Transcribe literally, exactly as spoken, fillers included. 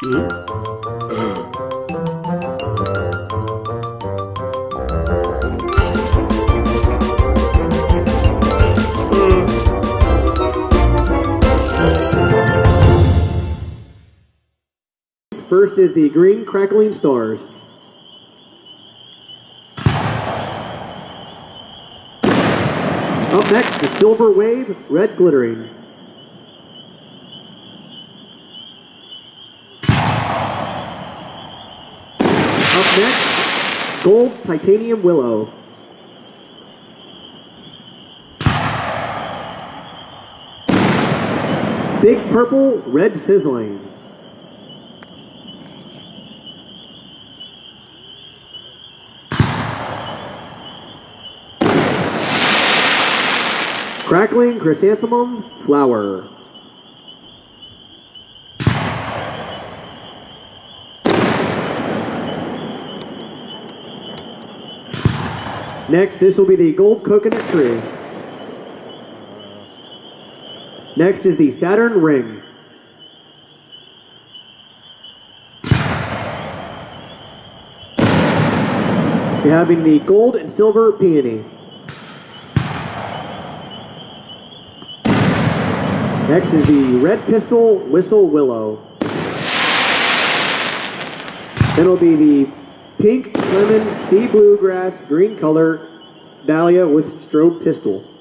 First is the green crackling stars. Up next, the silver wave, red glittering. Up next, gold titanium willow. Big purple, red sizzling. Crackling chrysanthemum flower. Next, this will be the gold coconut tree. Next is the Saturn ring. We're having the gold and silver peony. Next is the red pistol whistle willow. Then it'll be the pink lemon sea bluegrass green color dahlia with strobe pistol.